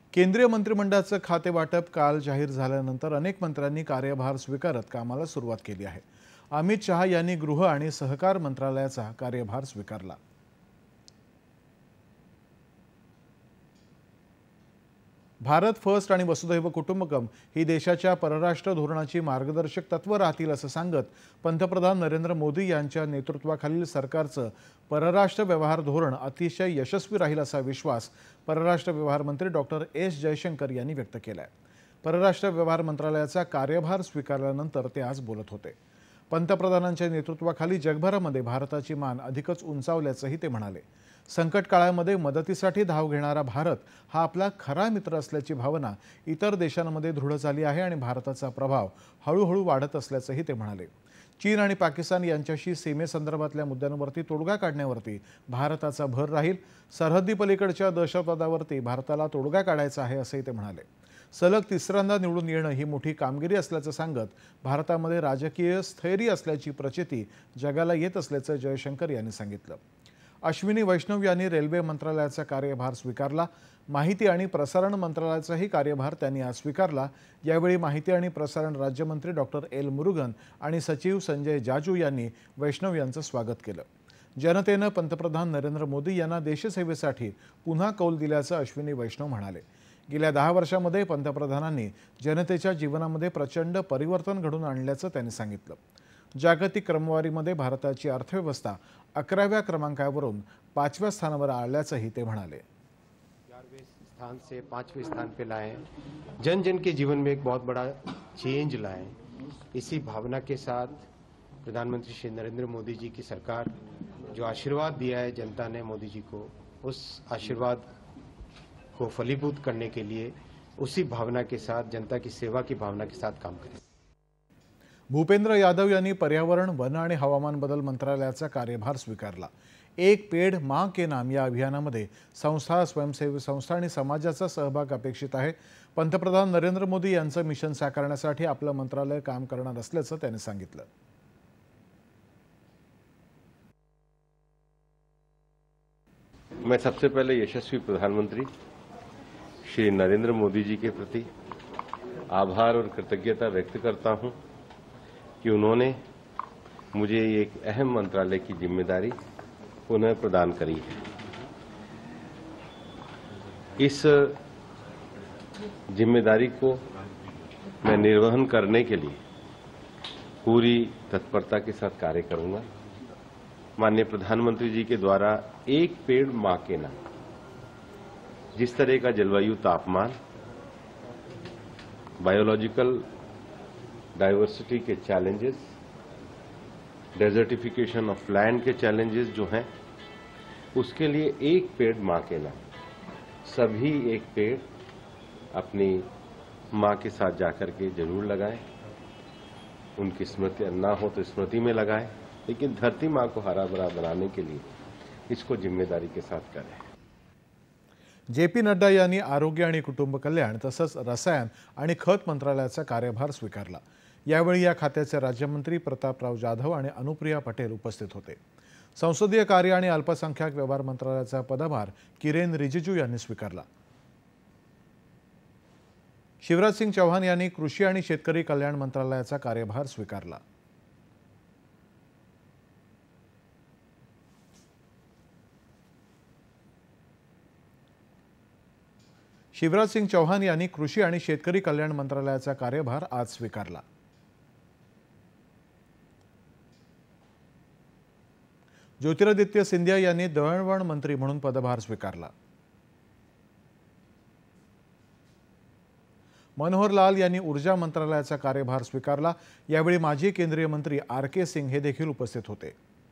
केंद्रीय मंत्रिमंडळाचं खाते वाटप काल जाहीर झाल्यानंतर अनेक मंत्र्यांनी कार्यभार स्वीकारत कामाला सुरुवात केली आहे। अमित शहा यांनी गृह आणि सहकार मंत्रालयाचा कार्यभार स्वीकारला। भारत फर्स्ट आणि वसुधैव कुटुंबकम ही देशाच्या परराष्ट्र धोरणाची मार्गदर्शक तत्व राहतील असं सांगत पंतप्रधान नरेंद्र मोदी यांच्या नेतृत्वाखालील सरकारचं परराष्ट्र व्यवहार धोरण अतिशय यशस्वी राहील असा विश्वास परराष्ट्र व्यवहार मंत्री डॉक्टर एस जयशंकर यांनी व्यक्त केला आहे। परराष्ट्र व्यवहार मंत्रालयाचा कार्यभार स्वीकारल्यानंतर ते आज बोलत होते। पंतप्रधानांच्या नेतृत्वाखाली जगभरामध्ये भारताची मान अधिकच उंचावल्याचंही ते म्हणाले। संकट काळामध्ये मदतीसाठी धाव घेणारा भारत हा आपला खरा मित्र असल्याची भावना इतर देशांमध्ये दृढ झाली आहे आणि भारताचा प्रभाव हळूहळू वाढत असल्याचंही ते म्हणाले। चीन आणि पाकिस्तान यांच्याशी सीमेसंदर्भातल्या मुद्द्यांवरती तोडगा काढण्यावरती भारताचा भर राहील। सरहद्दी पलीकडच्या दहशतवादावरती भारताला तोडगा काढायचा आहे असंही ते म्हणाले। सलग तिसऱ्यांदा निवडून येणं ही मोठी कामगिरी असल्याचं सांगत भारतामध्ये राजकीय स्थैर्य असल्याची प्रचिती जगाला येत असल्याचं जयशंकर यांनी सांगितलं। अश्विनी वैष्णव यांनी रेल्वे मंत्रालयाचा कार्यभार स्वीकारला। माहिती आणि प्रसारण मंत्रालयाचाही कार्यभार त्यांनी आज स्वीकारला। यावेळी माहिती आणि प्रसारण राज्यमंत्री डॉक्टर एल मुरुगन आणि सचिव संजय जाजू यांनी वैष्णव यांचं स्वागत केलं। जनतेनं पंतप्रधान नरेंद्र मोदी यांना देशसेवेसाठी पुन्हा कौल दिल्याचं अश्विनी वैष्णव म्हणाले। गेल्या 10 वर्षांमध्ये पंतप्रधानांनी जनतेच्या जीवनामध्ये प्रचंड परिवर्तन घडवून आणल्याचं त्यांनी सांगितलं। जागतिक क्रमवारीमध्ये भारताची अर्थव्यवस्था 11व्या क्रमांकावरून 5व्या स्थानावर आल्याचंही ते म्हणाले। 11वें स्थान से 5वें स्थान पे लाए, जन जन के जीवन में एक बहुत बड़ा चेंज लाए। इसी भावना के साथ प्रधानमंत्री श्री नरेंद्र मोदी जी की सरकार जो आशीर्वाद दिया है जनता ने मोदी जी को, उस आशीर्वाद को फलीभूत करने के लिए उसी भावना के साथ, जनता की सेवा की भावना के साथ काम करें। भूपेंद्र यादव यांनी पर्यावरण, वन आणि हवामान बदल मंत्रालयाचा कार्यभार स्वीकारला। एक पेड़ मां के नाम या अभियानामध्ये संस्था, स्वयंसेवी संस्था आणि समाजाचा सहभाग अपेक्षित आहे। पंतप्रधान नरेंद्र मोदी यांचं मिशन साकारण्यासाठी आपलं मंत्रालय काम करणार असल्याचं त्यांनी सांगितलं। मैं सबसे पहले यशस्वी प्रधानमंत्री श्री नरेंद्र मोदी जी के प्रति आभार और कृतज्ञता व्यक्त करता हूं कि उन्होंने मुझे एक अहम मंत्रालय की जिम्मेदारी पुनः प्रदान करी है। इस जिम्मेदारी को मैं निर्वहन करने के लिए पूरी तत्परता के साथ कार्य करूंगा। माननीय प्रधानमंत्री जी के द्वारा एक पेड़ मां के नाम, जिस तरह का जलवायु तापमान, बायोलॉजिकल डाइवर्सिटी के चैलेंजेस, डेजर्टिफिकेशन ऑफ लैंड के चैलेंजेस जो हैं, उसके लिए एक पेड़ मां के नाम, सभी एक पेड़ अपनी मां के साथ जाकर के जरूर लगाएं। उनकी स्मृति ना हो तो स्मृति में लगाएं, लेकिन धरती मां को हरा भरा बनाने के लिए इसको जिम्मेदारी के साथ करें। जेपी नड्डा यांनी आरोग्य आणि कुटुंब कल्याण तसंच रसायन आणि खत मंत्रालयाचा कार्यभार स्वीकारला। यावेळी या खात्याचे राज्यमंत्री प्रतापराव जाधव आणि अनुप्रिया पटेल उपस्थित होते। संसदीय कार्य आणि अल्पसंख्याक व्यवहार मंत्रालयाचा पदभार किरेन रिजिजू यांनी स्वीकारला। शिवराज सिंग चौहान यांनी कृषी आणि शेतकरी कल्याण मंत्रालयाचा कार्यभार स्वीकारला। शिवराज सिंग चौहान यांनी कृषी आणि शेतकरी कल्याण मंत्रालयाचा कार्यभार आज स्वीकारला। ज्योतिरादित्य सिंधिया यांनी दळणवळण मंत्री म्हणून पदभार स्वीकारला। मनोहर लाल यांनी ऊर्जा मंत्रालयाचा कार्यभार स्वीकारला। यावेळी माजी केंद्रीय मंत्री आर.के. सिंग हे देखील उपस्थित होते।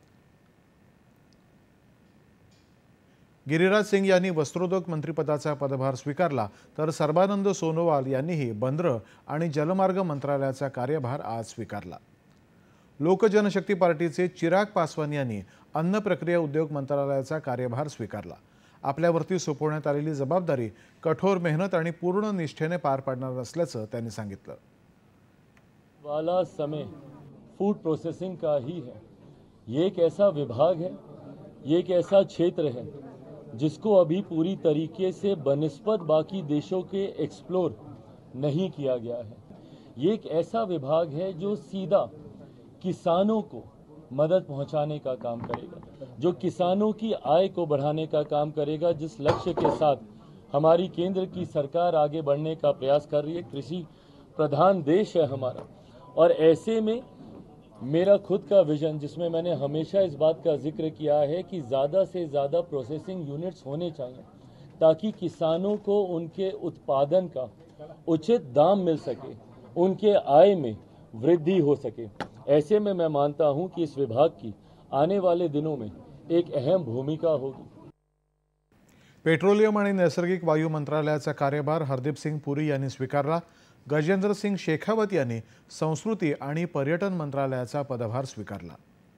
गिरिराज सिंग यांनी वस्त्रोद्योग मंत्रिपदाचा पदभार स्वीकारला, तर सर्बानंद सोनोवाल यांनीही बंदरं आणि जलमार्ग मंत्रालयाचा कार्यभार आज स्वीकारला। लोकजनशक्ती पार्टीचे चिराग पासवान यांनी अन्न प्रक्रिया उद्योग मंत्रालयाचा कार्यभार स्वीकारला। आपल्यावरती सोपवण्यात आलेली जबाबदारी कठोर मेहनत आणि पूर्ण निष्ठेने पार पाडणार असल्याचं त्यांनी सांगितलं। वाला समय फूड प्रोसेसिंग का ही है। ये एक ऐसा विभाग है, ये एक ऐसा क्षेत्र है जिसको अभी पूरी तरीके से बनिस्बत बाकी देशों के एक्सप्लोर नहीं किया गया है। ये एक ऐसा विभाग है जो सीधा किसानों को मदद पहुंचाने का काम करेगा, जो किसानों की आय को बढ़ाने का काम करेगा, जिस लक्ष्य के साथ हमारी केंद्र की सरकार आगे बढ़ने का प्रयास कर रही है। कृषि प्रधान देश है हमारा, और ऐसे में मेरा खुद का विजन, जिसमें मैंने हमेशा इस बात का जिक्र किया है कि ज़्यादा से ज़्यादा प्रोसेसिंग यूनिट्स होने चाहिए ताकि किसानों को उनके उत्पादन का उचित दाम मिल सके, उनके आय में वृद्धि हो सके। ऐसे में मैं मानता हूं कि इस विभाग की आने वाले दिनों में एक अहम भूमिका होगी। पेट्रोलियम आणि नैसर्गिक वायू मंत्रालयाचा कार्यभार हरदीप सिंग पुरी यांनी स्वीकारला। गजेंद्र सिंग शेखावत यांनी संस्कृती आणि पर्यटन मंत्रालयाचा पदभार स्वीकारला।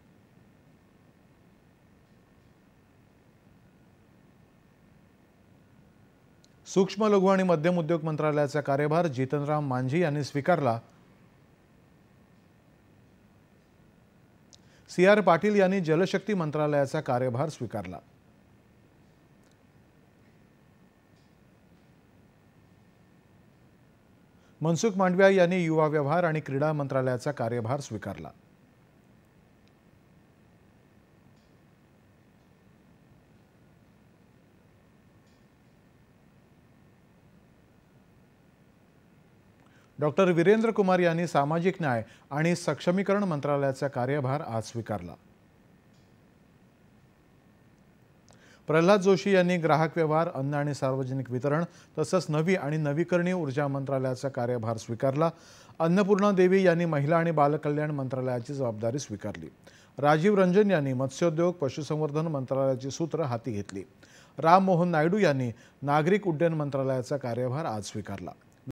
सूक्ष्म लघु आणि मध्यम उद्योग मंत्रालयाचा कार्यभार जितनराम मांझी यांनी स्वीकारला। CR पाटील यांनी जलशक्ती मंत्रालयाचा कार्यभार स्वीकारला। मनसुख मांडविया यांनी युवा व्यवहार आणि क्रीडा मंत्रालयाचा कार्यभार स्वीकारला। डॉक्टर वीरेंद्र कुमार यांनी सामाजिक न्याय आणि सक्षमीकरण मंत्रालयाचा कार्यभार आज स्वीकारला। प्रल्हाद जोशी यांनी ग्राहक व्यवहार, अन्न आणि सार्वजनिक वितरण तसंच नवी आणि नवीकरणीय ऊर्जा मंत्रालयाचा कार्यभार स्वीकारला। अन्नपूर्णा देवी यांनी महिला आणि बालकल्याण मंत्रालयाची जबाबदारी स्वीकारली। राजीव रंजन यांनी मत्स्योद्योग पशुसंवर्धन मंत्रालयाची सूत्र हाती घेतली। राम मोहन नायडू यांनी नागरिक उड्डयन मंत्रालयाचा कार्यभार आज स्वीकारला।